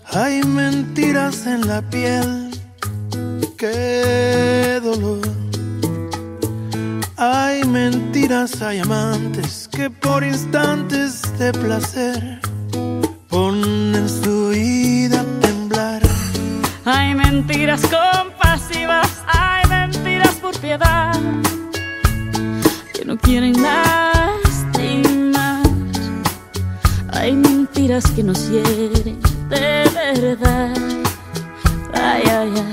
Hay mentiras en la piel, qué dolor. Hay mentiras, hay amantes que por instantes de placer ponen su vida a temblar. Hay mentiras compasivas, hay mentiras por piedad, que no quieren lastimar. Hay mentiras que nos hieren de verdad. Ay, ay, ay.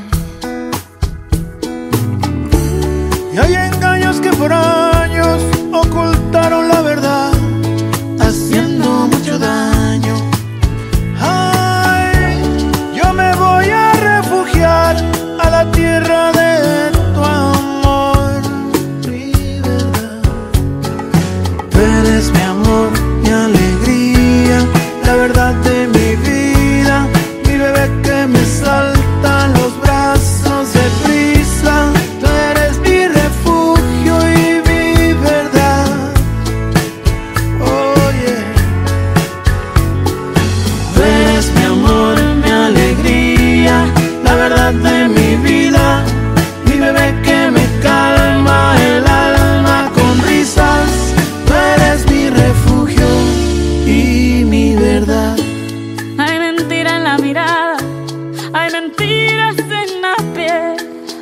Y hay engaños que por años ocultaron la verdad, haciendo mucho daño. Ay, yo me voy a refugiar a la tierra de tu amor, mi verdad. Tú eres mi amor, mi alegría, la verdad de mi vida, mi bebé que me salta en los brazos de prisa. Tú eres mi refugio y mi verdad. Oh yeah. Tú eres mi amor, mi alegría, la verdad de mi vida, mi bebé que me calma el alma con risas. Tú eres mi refugio y mi verdad. Hay mentira en la mirada, hay mentiras en la piel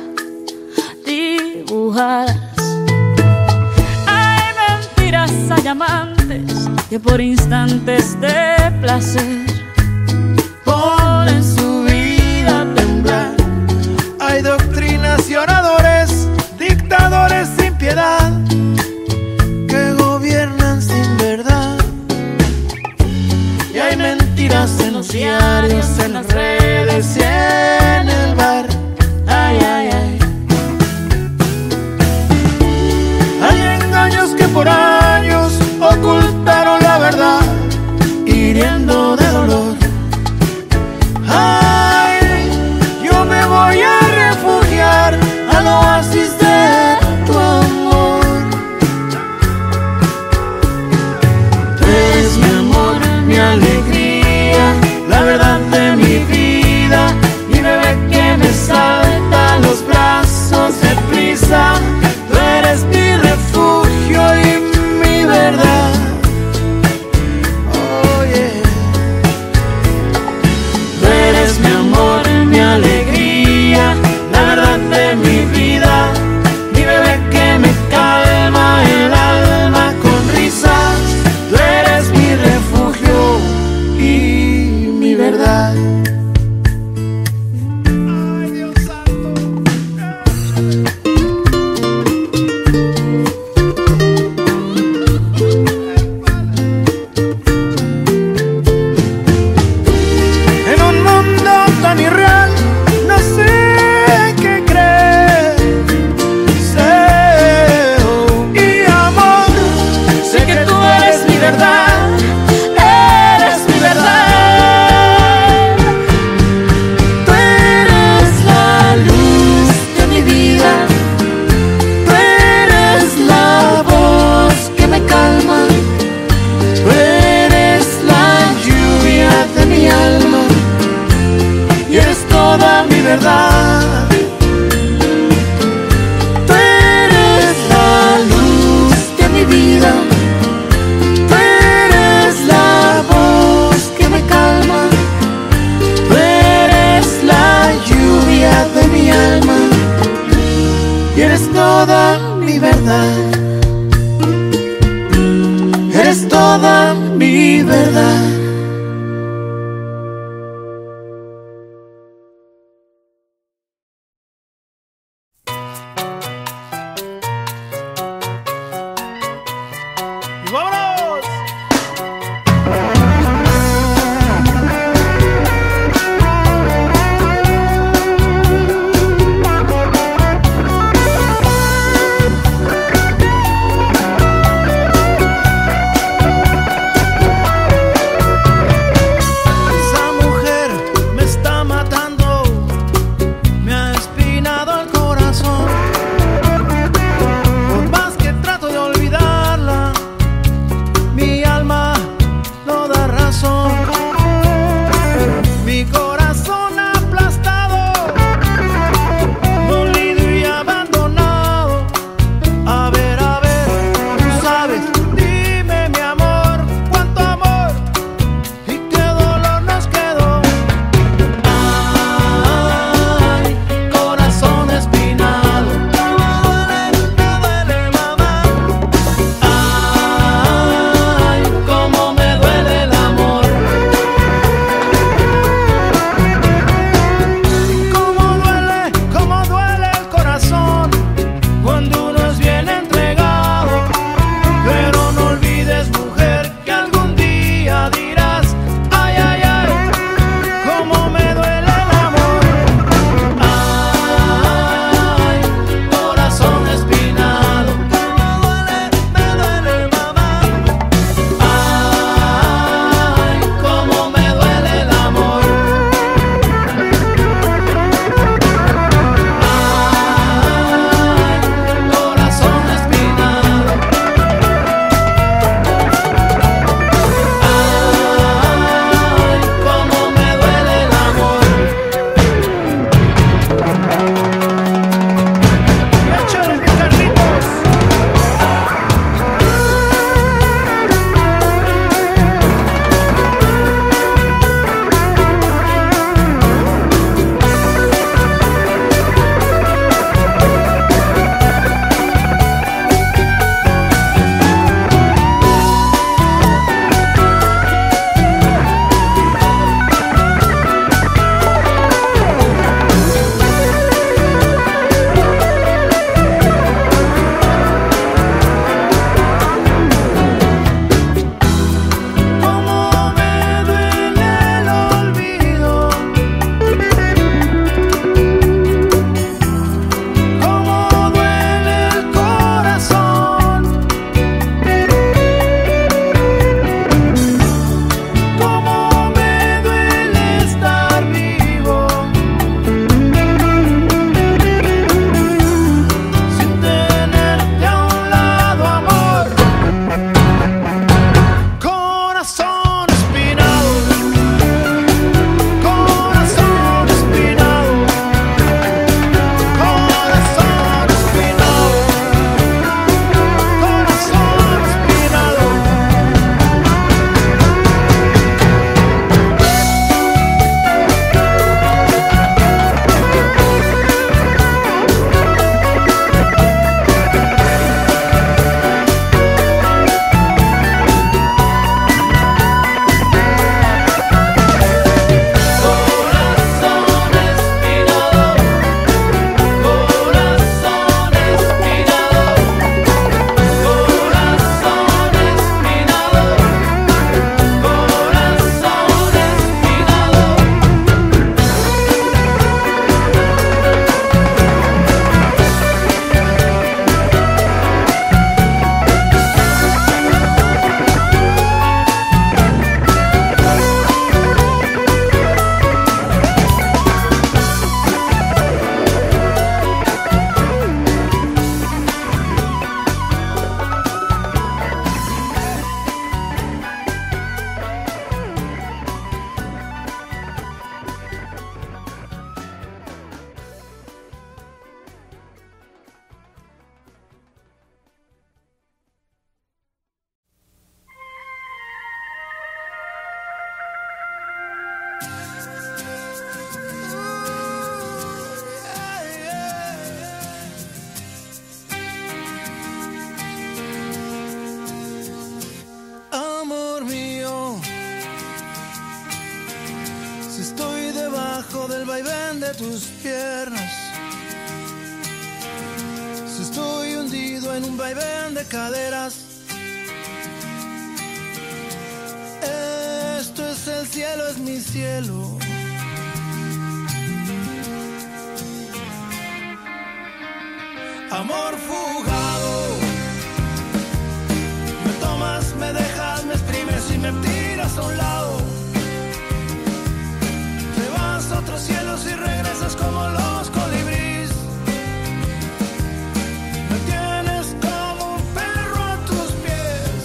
dibujadas. Hay mentiras, hay amantes que por instantes de placer Ponen su vida a temblar. Hay doctrinas y oradores, dictadores sin piedad, que gobiernan sin verdad. Y hay mentiras en los diarios, en las redes y en el bar. Ay, ay, ay. Hay engaños que por años ocultaron la verdad, hiriendo de dolor. Ay, yo me voy a refugiar al oasis de tu amor. Tú eres mi amor, mi alegría, la verdad de mi vida, mi bebé que me salta a los brazos de prisa. Tú eres mi refugio y mi verdad. Oh yeah. Tú eres mi amor, mi alegría, la verdad de mi vida, mi bebé que me calma el alma con risas. Tú eres mi refugio y mi verdad. Ay, Dios santo. En un mundo tan irreal, no sé qué creer. Deseo y amor, sé que tú eres mi verdad, eres mi verdad. Tú eres la luz de mi vida, tú eres la voz que me calma, tú eres la lluvia de mi alma y eres toda mi verdad. Tú eres la luz de mi vida, tú eres la voz que me calma, tú eres la lluvia de mi alma y eres toda mi verdad. Eres toda mi verdad. debajo del vaivén de tus piernas. Si estoy hundido en un vaivén de caderas, esto es el cielo, es mi cielo. Amor fugado, me tomas, me dejas, me exprimes y me tiras a un lado. Te vas a otros cielos y regresas como los colibríes. Me tienes como un perro a tus pies.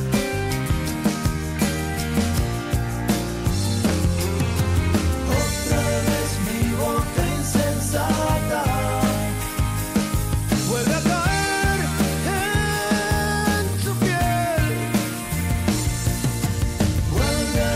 Otra vez mi boca insensata vuelve a caer en tu piel. Vuelve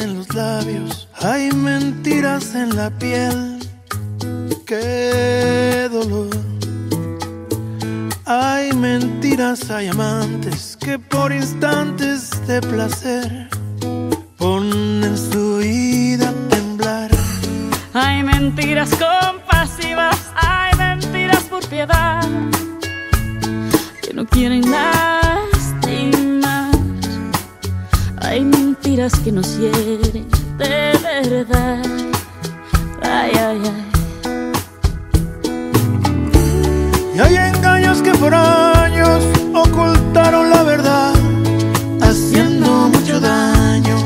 en los labios, hay mentiras en la piel. Qué dolor. Hay mentiras, hay amantes que por instantes de placer ponen su vida a temblar. Hay mentiras compasivas, hay mentiras por piedad, que no quieren lastimar. Hay mentiras que nos hieren de verdad. Ay, ay, ay. Y hay engaños que por años ocultaron la verdad, haciendo mucho daño.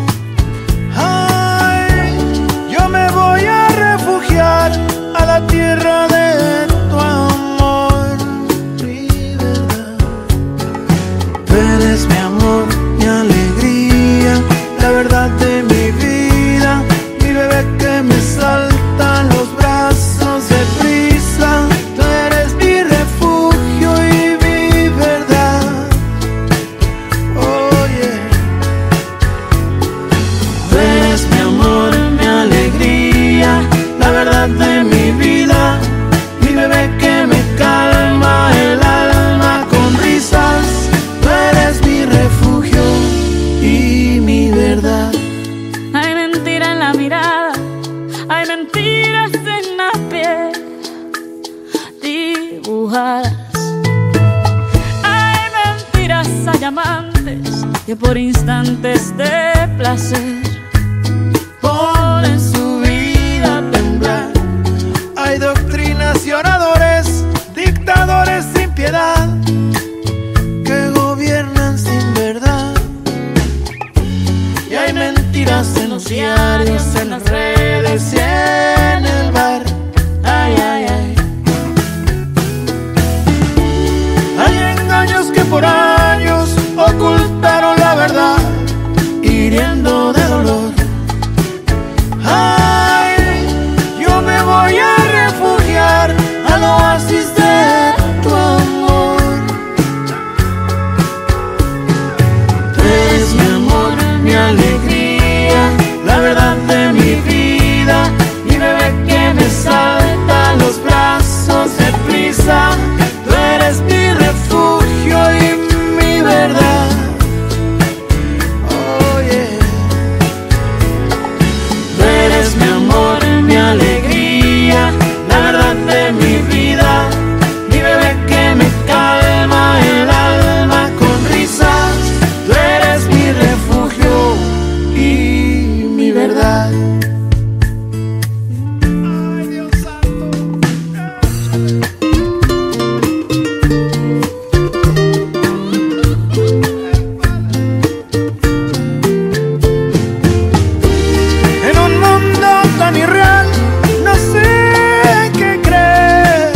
Ay, yo me voy a refugiar a la tierra de tu amor, mi verdad. Tú eres mi amor, mi alegría, la verdad de mi vida, mi bebé que me salta en los brazos de prisa. Tú eres mi refugio y mi verdad. Oh yeah. Tú eres mi amor, mi alegría, la verdad de mi vida, mi bebé que me calma el alma con risas. Tú eres mi refugio y mi verdad. Hay mentira en la mirada, hay mentiras en la piel dibujadas. Hay mentiras, hay amantes que por instantes de placer Ponen su vida a temblar. Hay doctrinas y oradores, dictadores sin piedad, que gobiernan sin verdad. Y hay mentiras en los diarios, en las redes y en el bar. Ay, ay, ay. Hay engaños que por años ocultaron la verdad, hiriendo de dolor. Ay, yo me voy a refugiar al oasis de tu amor. Tú eres mi amor, mi alegría, la verdad de mi vida, mi bebé que me salta a los brazos de prisa. Tú eres mi refugio y mi verdad. Oh yeah. Tú eres mi amor, mi alegría, la verdad de mi vida, mi bebé que me calma el alma con risas. Tú eres mi refugio y mi verdad. Ay, Dios santo. En un mundo tan irreal, no sé qué creer.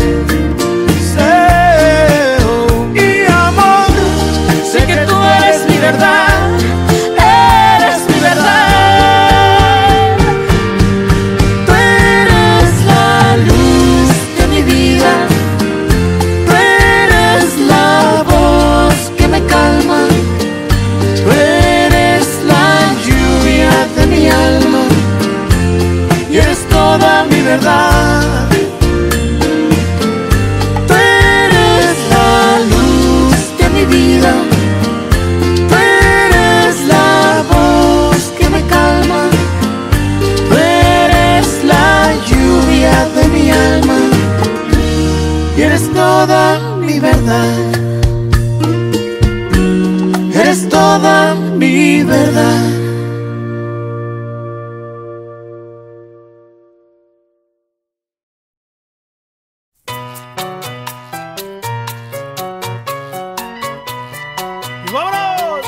Sé y amor, sé que tú eres mi verdad, eres mi verdad. Tú eres la luz de mi vida, tú eres la voz que me calma, tú eres la lluvia de mi alma y eres toda mi verdad. Tú eres la luz de mi vida, tú eres la voz que me calma, tú eres la lluvia de mi alma y eres toda mi verdad. Eres toda mi verdad. ¡Y vámonos!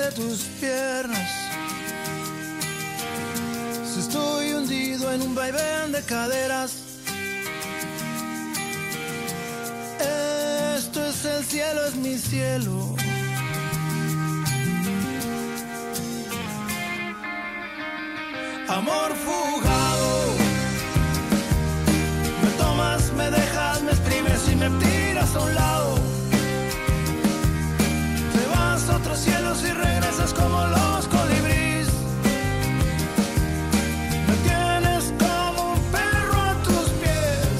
de tus piernas. Si estoy hundido en un vaivén de caderas, esto es el cielo, es mi cielo. Amor fugado, me tomas, me dejas, me exprimes y me tiras a un lado. Te vas a otros cielos y regresas como los colibríes. Me tienes como un perro a tus pies.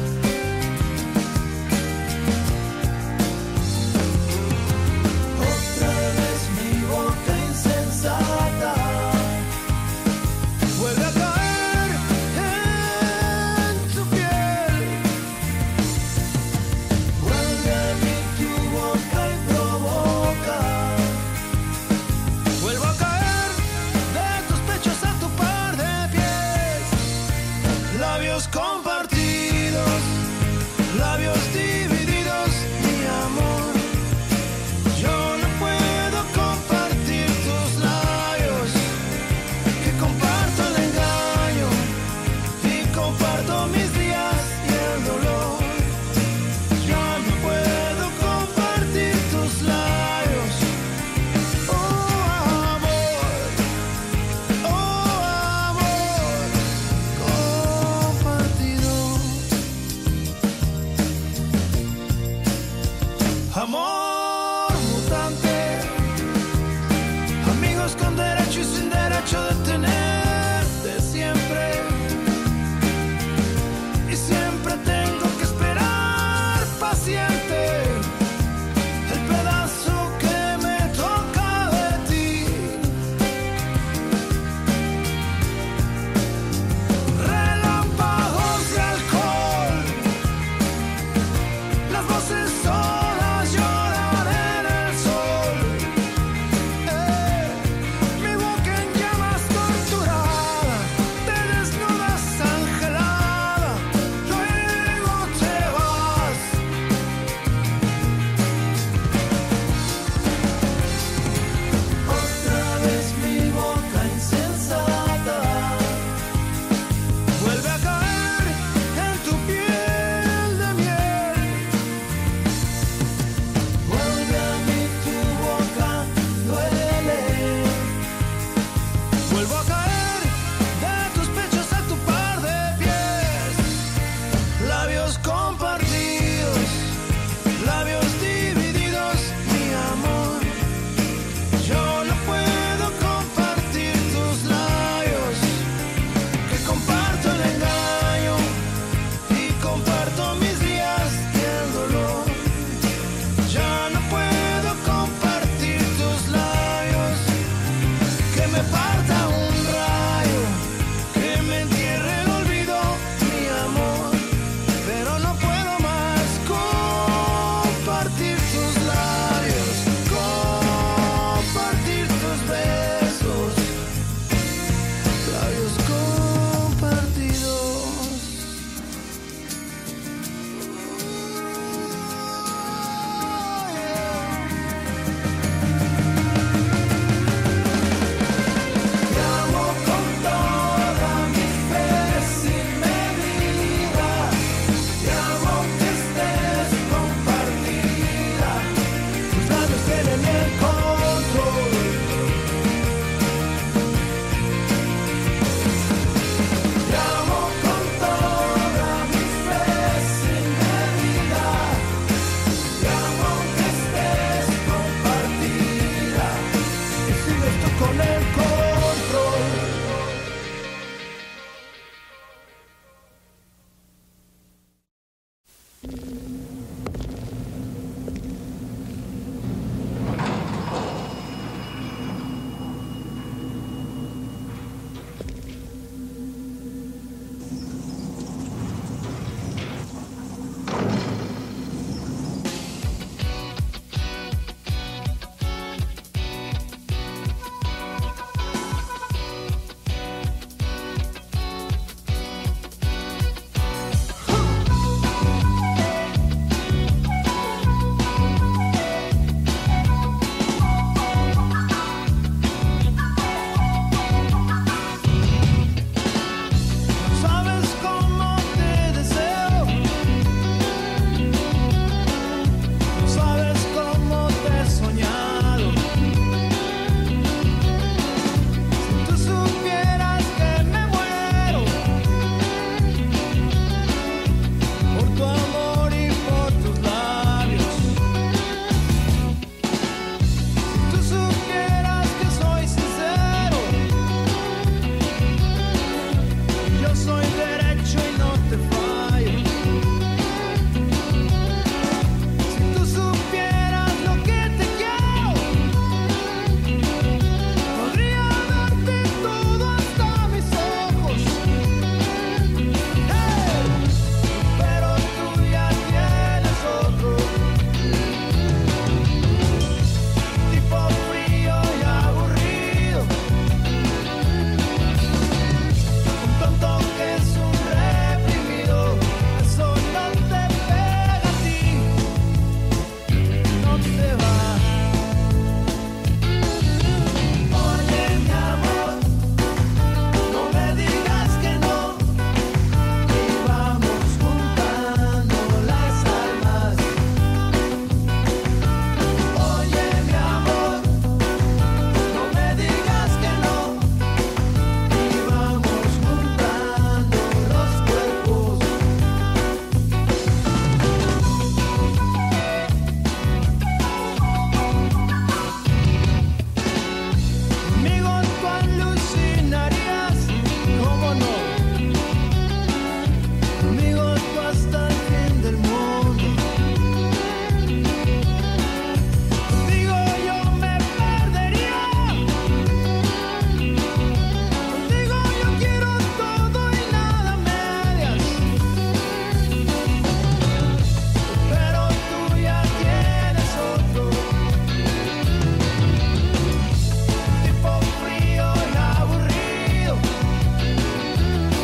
Otra vez mi boca insensata vuelve a caer en tu piel. Vuelve a mí tu boca y provoca. Vuelvo a caer de tus pechos a tu par de pies. Labios compartidos, labios divididos, mi amor. Yo no puedo compartir tus labios, que comparto el engaño y comparto mis días y el dolor. Yo no puedo compartir tus labios. Oh amor, compartido. soy derecho y no te fallo. Si tú supieras lo que te quiero, podría darte todo hasta mis ojos. Hey, pero tú ya tienes otro, tipo frío y aburrido, un tonto que es un reprimido. Eso no te pega a ti, no te va. Oye, mi amor, no me digas que no, y vamos juntando las almas. Oye, mi amor, no me digas que no, y vamos juntando los cuerpos. Conmigo tú alucinarías, ¿cómo no? Conmigo tú hasta el fin del mundo. Contigo yo me perdería. Contigo yo quiero todo y nada medias. Pero tú ya tienes otro, tipo frío y aburrido,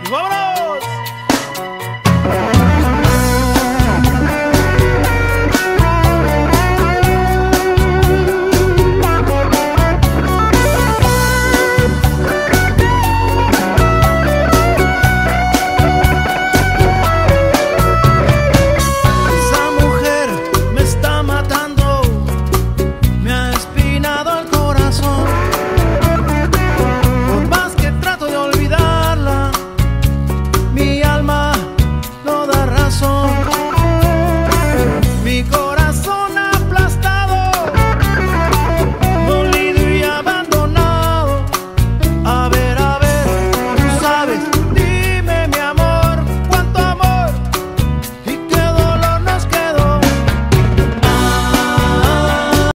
¡Vámonos!